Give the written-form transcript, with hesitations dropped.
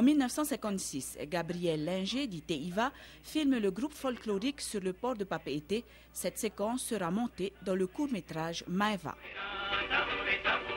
En 1956, Gabriel Linger, dit Teiva, filme le groupe folklorique sur le port de Papeete. Cette séquence sera montée dans le court-métrage Maeva.